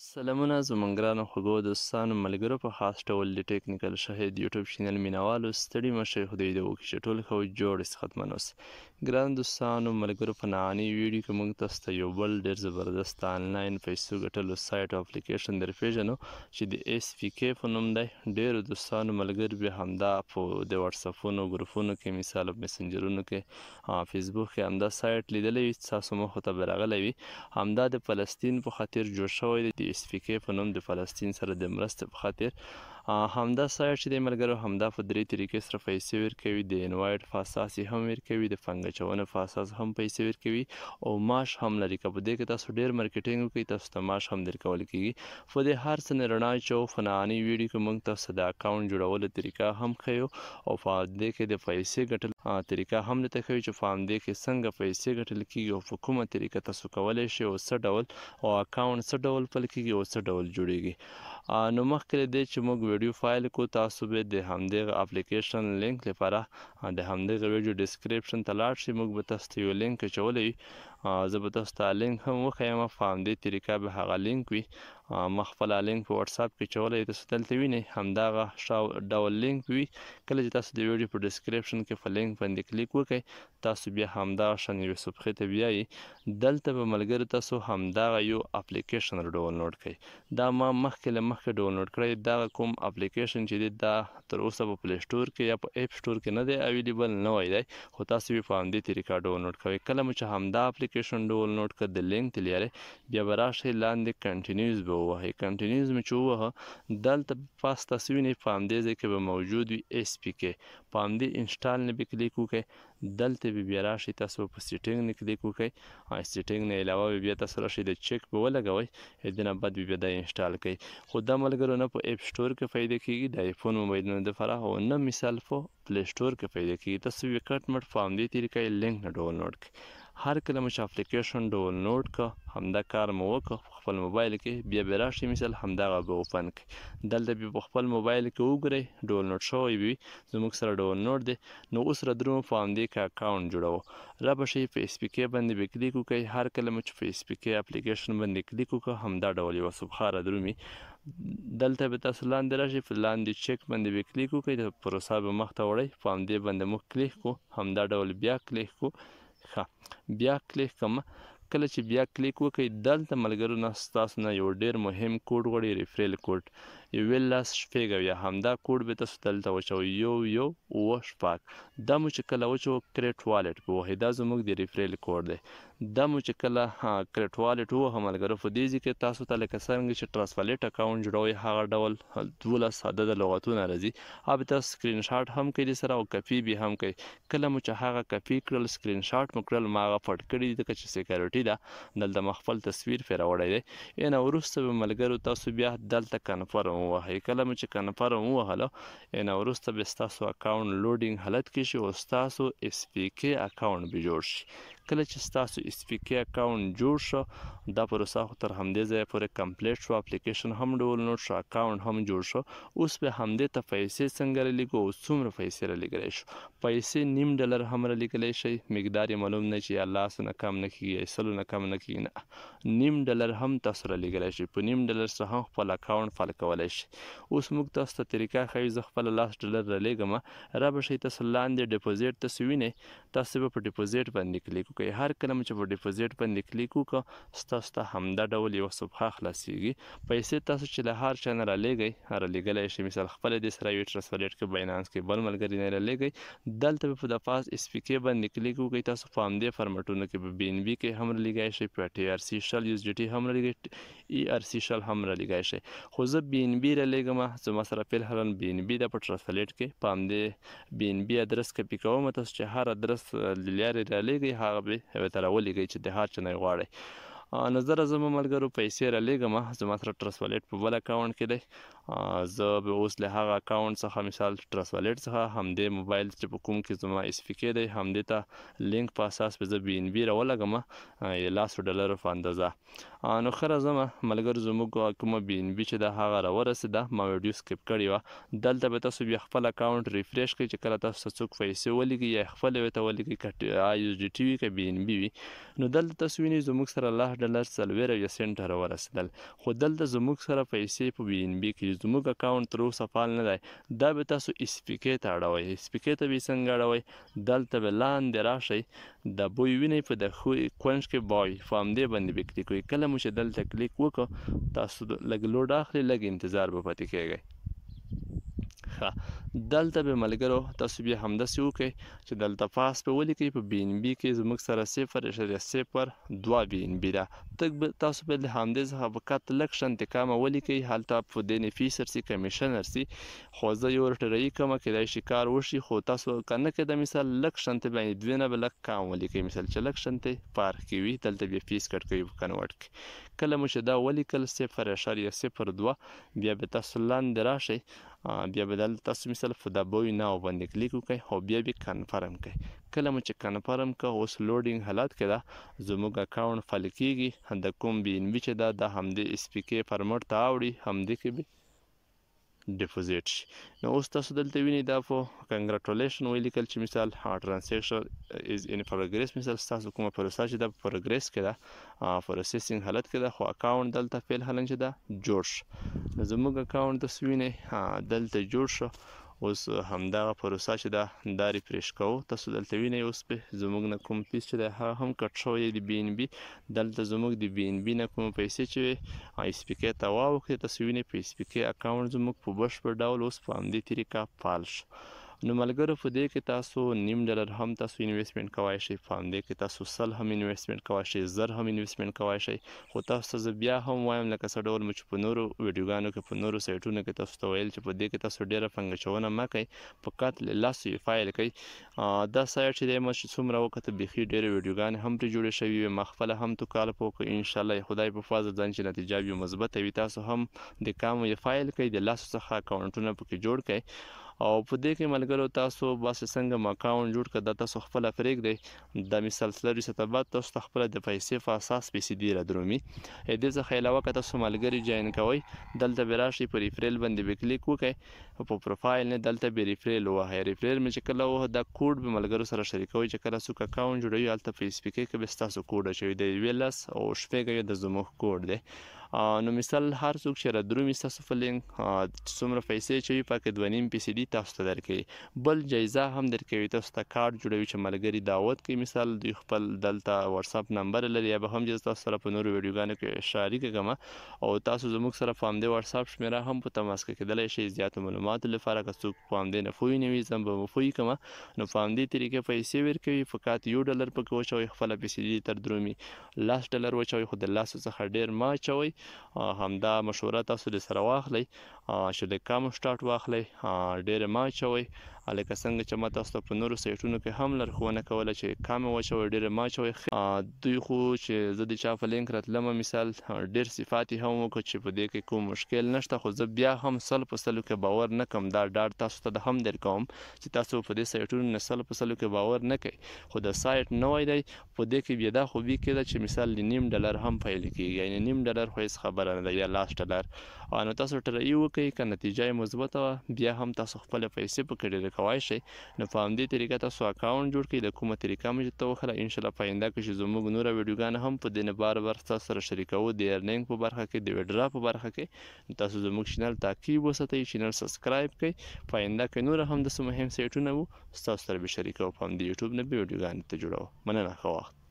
سلامونه زموږ ګرانو خوږو دوستانو ملګرو په خاص ډول د ټیکنیکل شهید یوټیوب چینل مینوالو ستړي مشئ خدای دې وکړي چې ټول ښه او جوړ استخدمن اوسئ ګرانو دوستانو ملګرو په نعنی ویډیو کې موږ تاسو ته یو بل ډېر زبردست آنلاین پیسو ګټلو سایټ او اپلیکیشن در پیژنو چې د ایس پی کې په نوم دی. ډېرو دوستانو ملګرو بیا همدا په د واتساپونو ګروپونو کې مثال مسنجرونو کې فیسبوک کې همدا سایټ لیدلی وي ستاسو مخو ته به راغلی وي. همدا د فلسطین په خاطر جوړ شوی دی، د اس پی کې په نوم د فلسطین سره د مرستې په خاطر. همدا سایټ چې دی ملګرو همدا په درې طریقې سره پیسې ورکوي، د انوایټ په اساس یې هم ورکوي، د پانګه اچونې په اساس هم پیسې ورکوي او معاش هم لري. که په دې کې تاسو ډېر مارکیټینګ وکړئ تاسو ته معاش هم درکول کېږي. په دې هر څه نه رڼا اچوو. په نعنی ویډیو کې موږ تاسو د اکاونټ جوړولو طریقه هم ښیو او په دې کې د پیسې ګټلو طریقه هم درته ښیو چې په همدې کې څنګه پیسې ګټل کېږي او په کومه طریقه تاسو کولی شئ او څه ډول او اکاونټ څه ډول پیل کېږي او څه ډول جوړیږي. نو مخکې له دې چې موږ ویډیو فایل کړو تاسو به د همدغه اپلیکیشن لینک لپاره د همدغه ویډیو ډسکریپشن ته لاړ شئ. موږ به تاسو ته یو لینک اچولی وي، زه به تاسو ته لینک هم وښیم. په همدې طریقه به هغه لینک وي. ما خپله لینک په واتساپ کې اچولی، تاسو دلته وینئ همدغه ډول لینک وي. کله چې تاسو د ویډیو په ډسکریپشن کې په لینک باندې کلیک وکړئ تاسو بیا همدغه شان یوې صفحې ته بیایئ. دلته به ملګرو تاسو همدغه یو اپلیکیشن ډاونلوډ کړئ. دا ما مخکې له مخکې ډاونلوډ کړی. دغه کوم اپلیکیشن چې دی دا تر اوسه په پلی سټور کې یا په اپ سټور کې نه دی اویلیبل، نوی دی، خو تاسو یې په همدې طریقه ډاونلوډ کوئ. کله مو چې همدا اپلیکیشن ډاونلوډ کړ د لینک ته لیارئ بیا به راشئ لاندې کنټینیوز به ووهئ. کنټینیوز مې چې ووهه دلته پاس تاسو وینئ په همدې ځای کې به موجود وي ایس پی کې. په همدې انسټال نه به کلیک وکړئ. دلته به بیا راشئ تاسو په سیټینګ نه کلیک وکړئ. سیټینګ نه علاوه به بیا تاسو راشئ د چیک به ولګوئ، د نه بعد به بیا دا انسټال کړئ. خو دا ملګرو نه په اپ سټور کې پیدا کېږي د آیفون موبایلونو دپاره او نه مثال په پلی سټور کې پیدا کېږي. تاسو یې کټ مټ په همدې طریقه یې لینک نه ډاونلوډ کړئ. هر کله مو چې اپلیکیشن ډاونلوډ کړه همدا کار مو وکړه په خپل موبایل کې، بیا به راشئ مثال همدغه به اوپن کړئ. دلته بیا په خپل موبایل کې وګورئ ډاونلوډ شوی به وي، زموږ سره ډاونلوډ دی. نو اوس را درومو په همدې کې اکاونټ جوړوو. را به شئ په اس پی کې باندې به کلیک وکړئ. هر کله مو چې په اس پی کې اپلیکیشن باندې کلیک وکړه همدا ډول یوه صفحه را درومي. دلته به تاسو لاندې راشئ، په لاندې چیک باندې به کلیک وکړئ، د پروسه به مخته وړئ. په همدې باندې موږ کلیک کړو، همدا ډول بیا کلیک کړو. بیا کلیک کړم. کله چې بیا کلیک وکړئ دلته ملګرو نه ستاسو نه یو ډېر مهم کوډ غواړي، ریفریل کوډ 11 همدا کوډ به تاسو دلته وچوئ 11 دا مو چې کله وچو کریټ والټ به ووهئ. دا زموږ د ریفریل کوډ دی. دا مو چې کله کریټ والټ ووهه ملګرو په دې ځای کې تاسو ته لکه څرنګه چې ټرانسفلیټ اکاونټ جوړوئ هغه ډول 12 عدده لغتونه راځي. هغه به تاسو سکرین شاټ هم کوئ سره او کپي به هم کوئ. کله مو چې هغه کپي کړل سکرین شاټ مو کړل ما هغه پټ کړي ځکه چې سیکیورټي ده. دلته ما خپل تصویر پرې راوړی دی. نه وروسته به ملګرو تاسو بیا دلته کنفرم ووهئ. کله مو چې کنفرم ووهله نه وروسته به ستاسو اکاونټ لوډینګ حالت کې شي او ستاسو اس پی کې اکاونټ به جوړ شي. کله چې ستاسو اس پی کې اکاونټ جوړ شو دا پروسه خو تر همدې ځایه پورې کمپلیټ شو. اپلیکیشن هم ډاونلوډ شو، اکاونټ هم جوړ شو. اوس به همدې ته پیسې څنګه رالیږو او څومره پیسې رالیږلی شو. پیسې $0.5 هم رالیږلی شئ. مقدار یې معلوم نه چې یا 10 نه کم نه کېږي یا 100 نه کم نه کېږي، نه $0.5 هم تاسو رالیږلی شئ. په $0.5 سره هم خپل اکاونټ فعال کولی شئ. اوس موږ تاسو ته طریقه ښیو. زه خپله $10 رالیږم. را به شئ تاسو لاندې ډیپوزیټ تاسو وینئ، تاسو به په ډیپوزیټ باندې کلیک وکړئ. هر کله مو چې په ډیپوزیټ باندې کلیک وکړه ستاسو ته همدا ډول یوه صفحه خلاصیږي. پیسې تاسو چې له هر چا نه رالیږلی شئ، مثال خپله دې سره وي ټرانسفلیټ کې باینانس کې بل ملګري نه رالیږئ. دلته به په د پاس اس پی کې باندې کلیک وکړئ. تاسو په همدې فارمټونو کې به بي ان بي کې هم رالیږی شئ، په ټي آر سی شل یو اس ډي ټي هم رالیږئ، ای آر سی شل هم رالیږی شئ. خو زه بي ان بي رالیږم، زما سره فلحال بي ان بي ده په ټرانسفلیټ کې. په همدې بي ان بي ادرس کپي کوم. تاسو چې هر ادرس له لارې رالیږئ هغه به ورته راولیږئ چې د هر چا نه یې غواړئ. نظر زما ملګرو پیسې رالیږم، زما سره ټرانسفلیټ په بل اکاونټ کې دی. زه به اوس له هغه اکاونټ څخه مثال ټرانسفلیټ څخه همدې موبایل چې په کوم کې زما اس پی کې دی همدې ته لینک په اساس به زه بي ان بي راولګم $10 په اندازه. نو ښه راځم ملګرو زموږ کومه بي ان بي چې ده هغه راورسېده. ما ویډیو سکپ کړې وه. دلته به تاسو بیا خپل اکاونټ ریفریش کړئ چې کله تاسو ته څوک پیسې ولیږي یا خپله ورته ولیږي که آی اس ډي ټي وي که بي ان بي وي. نو دلته تاسو وینئ زموږ سره $10.40 سنټه راورسېدل. خو دلته زموږ سره پیسې په BNB کې زموږ اکاونټ تر اوسه فعال نه دی. دا به تاسو SPK ته اړوئ. SPK ته به یې څنګه اړوئ؟ دلته به لاندې راشئ، د بوی وینئ په د ښوی کونج کې بای په همدې باندې به کلیک کوئ. کله مو چې دلته کلیک وکړو تاسو لږ لوډ اخلي، لږ انتظار به پاتې کیږئ. دلته به ملګرو تاسو بیا همداسې وکړئ چې دلته پاس به ولیکئ. په BNB کې زموږ سره 0.02 BNB ده. تاسو به له همدې څخه فقط لږ شانتې کمه ولیکئ، هلته په دې نه فیس ورسي، کمیشن ورسي. خو زه یو روټرایي کومه، کیدای شي کار وشي، خو تاسو که نه کېده مثال لږ شانتې باندې 2 نه به لږ کم ولیکئ، مثال چې لږ شانتې پارک کې وي، دلته بیا فیس کټ کوي په کنورټ کې. کله مو چې دا ولیکل 0.02 بیا به تاسو لاندې راشئ، بیا به دلته تاسو مثال په د بوی ناو باندې کلیک وکړئ او بیا به کنفرم کړئ. کله مو چې کنفرم کړه اوس لوډینګ حالت کې ده، زموږ اکاونټ فعال کیږي. د کوم BNB چې ده د همدې SPK فارمټ ته اوړي، همدې کې به ډیپوزیټ شي. نو اوس تاسو دلته وینئ دا په کنګراټولیشن ولیکل چې مثال ټرانزیکشن از ان پروګریس، مثال ستاسو کومه پروسه چې ده په پروګریس کې ده، پروسیسینګ حالت کې ده، خو اکاونټ دلته فعل حالن چې ده جوړ شو. نو زموږ اکاونټ تاسو وینئ دلته جوړ شو. اوس همدغه پروسه چې ده دا ریفریش کوو. تاسو دلته وینئ اوس به زموږ نه کوم فیس چې دی هغه هم کټ شوی دی د BNB. دلته زموږ د BNB نه کومه پیسې چې وي SPK ته واوښتې. تاسو وینئ په SPK اکاونټ زموږ په بشپړ ډول اوس په همدې طریقه فعال شو. نو ملګرو په دې کې تاسو $0.5 هم تاسو انویسټمنټ کوای شئ، په همدې کې تاسو 100 هم انویسټمنټ کوای شئ، 1000 هم انویسټمنټ کوای شئ. خو تاسو ته زه بیا هم وایم لکه څه ډول مو چې په نورو ویډیوګانو کې په نورو سایټونو کې تاسو ته ویل چې په دې کې تاسو ډېره پنګچونه مه کوئ، فقط له لاسو یې فایل کوئ. دا سایټ چې دی ما چې څومره وکته بیخي ډېرې ویډیوګانې هم پرې جوړې شوي وي، ما خپله هم تو کال په وکړو. انشاءالله خدای په فضل ځان چې نتیجه وي مثبته وي، تاسو هم د کامو یې فایل کوئ، د لاسو څخه اکاونټونه پکې جوړ کړئ. او په دې کې ملګرو تاسو بس څنګه مو اکاونټ جوړ کړه دا تاسو خپله پرېږدئ. دا مثال څلوري ساعته بعد تاسو ته خپله د پیسې په اساس پیسې ډېره درومي. دې څخه علاوه که تاسو ملګري جاین کوئ، دلته به راشئ په ریفریل باندې به کلیک وکړئ، په پروفایل نه دلته به ریفریل ووهئ. ریفریل مې چې کله ووهه دا کوډ به ملګرو سره شریکوئ. چې کله څوک اکاونټ جوړوي هلته په SPK کې به ستاسو کوډ اچوي، د 11 او شپږ د زموږ کوډ دی. نو مثال هر څوک چې را درومي ستاسو په لینک څومره پیسې اچوي پکې 2.5% تاسو ته درکوي. بل جایزه هم درکوي، تاسو ته کارت جوړوي چې ملګري دعوت کوي. مثال دوی خپل دلته واتساپ نمبر لري، یا به هم چې تاسو سره په نورو ویډیوګانو کې شریک کړم، او تاسو زموږ سره په همدې واتساپ شمیره هم په تماس کې کېدلی شئ زیاتو معلوماتو لپاره. که څوک په همدې نه پوه نه وي زه به پوه کړم، نو په همدې طریقې پیسې ورکوي. فقط $1 پکې واچوئ، خپله پیسې تر درومي. $10 واچوئ، خو د لاسو څخه ډېر مه اچوئ. همدا مشوره تاسو د سره واخلئ چې د کمو سټارټ واخلئ، ډېره مه اچوئ. لکه څنګه چې ما تاسو ته په نورو سایټونو کې هم لارښوونه کوله چې کمې واچوئ، ډېره مه اچوئ. دوی خو چې زه د چا په لینک راتلمه مثال ډېر صفات یې هم وکړه چې په دې کې کوم مشکل نشته، خو زه بیا هم 100% کې باور نه کوم. دا ډاډ تاسو ته هم درکوم چې تاسو په دې سایټونو نه 100% کې باور نه کوئ. خو د سایټ نوی دی، په دې کې بیا دا خوبي کېده چې مثال د $0.5 هم پیل کېږي، یعنې $0.5 خو هېڅ خبره نه ده، یا $10. نو تاسو ټرایي وکړئ، که نتیجه یې مثبته وه بیا هم تاسو خپله پیسې پکې ډېرې کوای شئ. نو په همدې طریقه تاسو اکاونټ جوړ کړئ. د کومه طریقه مو چې ته وښله انشاءالله په آینده کې چې زموږ نوره ویډیوګانې هم په دې نه بار تاسو سره شریکوو، د ارنینګ په برخه کې، د ویډرا په برخه کې. تاسو زموږ چینل تعقیب وساتئ، چینل سبسکرایب کړئ. په آینده کې نور هم داسې مهم سایټونه وو ستاسو سره به شریکوو، په همدې یوټیوب نه به ویډیوګانې ته جوړوو. مننه، ښه وخت.